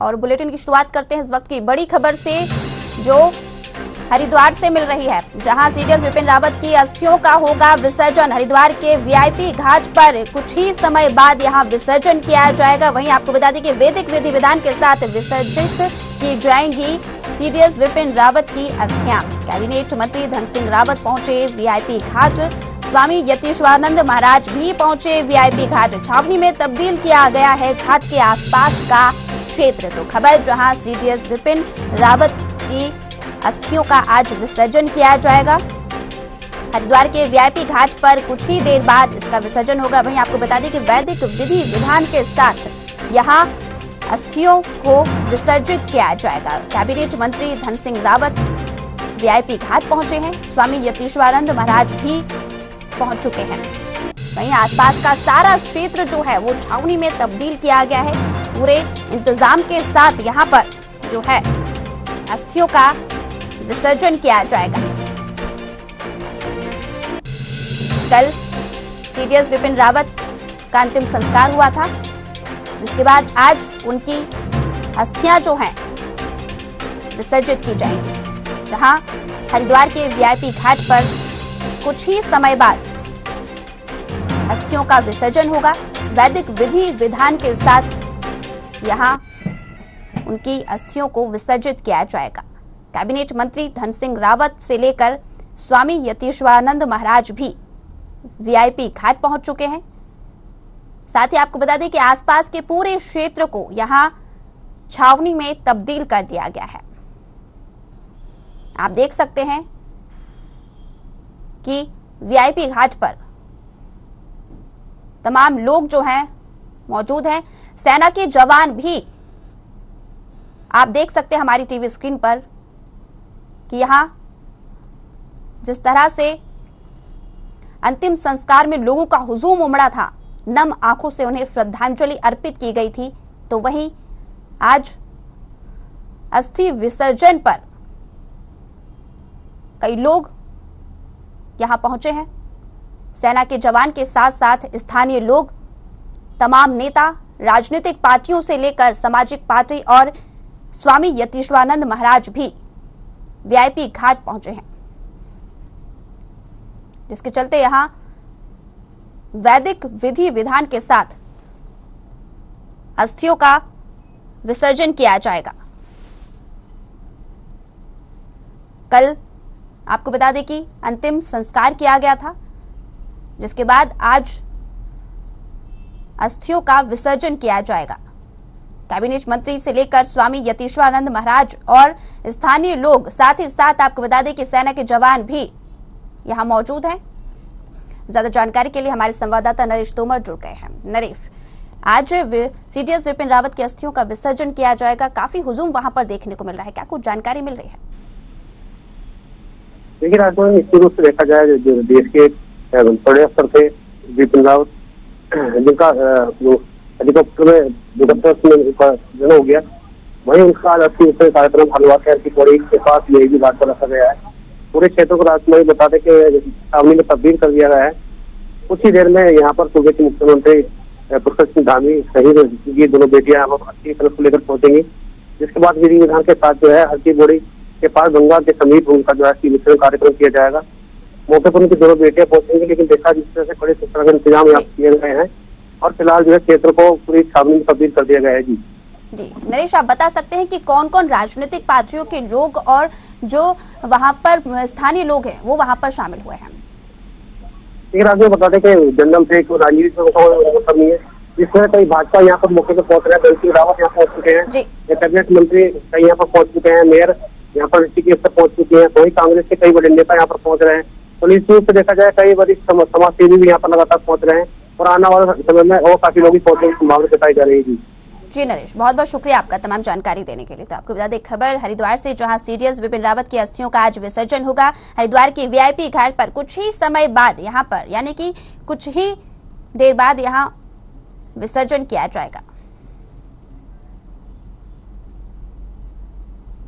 और बुलेटिन की शुरुआत करते हैं इस वक्त की बड़ी खबर से, जो हरिद्वार से मिल रही है, जहां सीडीएस विपिन रावत की अस्थियों का होगा विसर्जन। हरिद्वार के वीआईपी घाट पर कुछ ही समय बाद यहां विसर्जन किया जाएगा। वहीं आपको बता दें कि वैदिक विधि विधान के साथ विसर्जित की जाएंगी सीडीएस विपिन रावत की अस्थियां। कैबिनेट मंत्री धन सिंह रावत पहुंचे वीआईपी घाट, स्वामी यतीश्वरानंद महाराज भी पहुंचे वीआईपी घाट। छावनी में तब्दील किया गया है घाट के आसपास का क्षेत्र। तो खबर जहां सीडीएस विपिन रावत की अस्थियों का आज विसर्जन किया जाएगा। हरिद्वार के वीआईपी घाट पर कुछ ही देर बाद इसका विसर्जन होगा। वहीं आपको बता दें कि वैदिक विधि विधान के साथ यहां अस्थियों को विसर्जित किया जाएगा। कैबिनेट मंत्री धन सिंह रावत वीआईपी घाट पहुंचे हैं, स्वामी यतीश्वरानंद महाराज भी पहुंच चुके हैं। वहीं आसपास का सारा क्षेत्र जो है वो छावनी में तब्दील किया गया है। पूरे इंतजाम के साथ यहां पर जो है अस्थियों का विसर्जन किया जाएगा। कल सीडीएस विपिन रावत का अंतिम संस्कार हुआ था, जिसके बाद आज उनकी अस्थियां जो हैं विसर्जित की जाएंगी। जहां हरिद्वार के वीआईपी घाट पर कुछ ही समय बाद अस्थियों का विसर्जन होगा। वैदिक विधि विधान के साथ यहां उनकी अस्थियों को विसर्जित किया जाएगा। कैबिनेट मंत्री धन सिंह रावत से लेकर स्वामी यतीश्वरानंद महाराज भी वीआईपी घाट पहुंच चुके हैं। साथ ही आपको बता दें कि आसपास के पूरे क्षेत्र को यहां छावनी में तब्दील कर दिया गया है। आप देख सकते हैं कि वीआईपी घाट पर तमाम लोग जो हैं मौजूद हैं। सेना के जवान भी आप देख सकते हैं हमारी टीवी स्क्रीन पर कि यहां जिस तरह से अंतिम संस्कार में लोगों का हुजूम उमड़ा था, नम आंखों से उन्हें श्रद्धांजलि अर्पित की गई थी, तो वहीं आज अस्थि विसर्जन पर कई लोग यहां पहुंचे हैं। सेना के जवान के साथ साथ स्थानीय लोग, तमाम नेता, राजनीतिक पार्टियों से लेकर सामाजिक पार्टी और स्वामी यतीश्वरानंद महाराज भी वीआईपी घाट पहुंचे हैं, जिसके चलते यहां वैदिक विधि विधान के साथ अस्थियों का विसर्जन किया जाएगा। कल आपको बता दें कि अंतिम संस्कार किया गया था, जिसके बाद आज अस्थियों का विसर्जन किया जाएगा। कैबिनेट मंत्री से लेकर स्वामी यतीश्वरानंद महाराज और स्थानीय लोग, साथ ही साथ आपको बता दें कि सेना के जवान भी यहां मौजूद हैं। ज्यादा जानकारी के लिए हमारे संवाददाता नरेश तोमर जुड़ गए हैं। नरेश, आज सीडीएस विपिन रावत की अस्थियों का विसर्जन किया जाएगा, काफी हुजूम वहां पर देखने को मिल रहा है, क्या कुछ जानकारी मिल रही है? देखिए राजभवन, निश्चित रूप से देखा जाए जो देश के बड़े अफसर थे विपिन रावत, जिनका हेलीकॉप्टर में दुर्घटना हो गया, वहीं उनका आज अस्थि विसर्जन कार्यक्रम हरिद्वार शहर की पौड़ी के पास वीआईपी घाट पर रखा गया है। पूरे क्षेत्र को राजकुमारी बता दें कि छावनी में तब्दील कर दिया गया है। कुछ ही देर में यहाँ पर सूबे के मुख्यमंत्री पुष्कर सिंह धामी सहित ये दोनों बेटियां अस्थि कलश को लेकर पहुंचेंगी, जिसके बाद विधि विधान के साथ जो है हल्की बोड़ी के पास गंगा के समीप उनका जो है अस्थि विसर्जन कार्यक्रम किया जाएगा। मौके पर उनकी दोनों बेटियां पहुंचेंगी, लेकिन देखा जिस तरह से बड़े सुरक्षा के इंतजाम यहाँ किए गए हैं और फिलहाल जो है क्षेत्र को पूरी छावनी में तब्दील कर दिया गया है। जी नरेश, आप बता सकते हैं कि कौन कौन राजनीतिक पार्टियों के लोग और जो वहां पर स्थानीय लोग हैं वो वहां पर शामिल हुए हैं? एक राज्य में बता दें कि जनरल थे, राजनीतिक नहीं है, जिसमें कई भाजपा यहाँ पर मौके पर पहुंच रहे हैं। धन सिंह रावत यहाँ पहुंच चुके हैं, कैबिनेट मंत्री कई यहाँ पर पहुंच चुके हैं, मेयर यहाँ पर ऋषिकेश तक पहुंच चुके हैं, वही कांग्रेस के कई बड़े नेता यहाँ पर पहुंच रहे हैं। तो निश्चित रूप से देखा जाए कई वरिष्ठ समाज सेवी भी यहाँ पर लगातार पहुंच रहे हैं और आने वाले समय में और काफी लोग पहुंचने की संभावना बताई जा रही है। जी नरेश, बहुत बहुत शुक्रिया आपका तमाम जानकारी देने के लिए। तो आपको बता दें खबर हरिद्वार से, जहां सीडीएस विपिन रावत की अस्थियों का आज विसर्जन होगा। हरिद्वार की वीआईपी घाट पर कुछ ही समय बाद यहां पर, यानी कि कुछ ही देर बाद यहां विसर्जन किया जाएगा।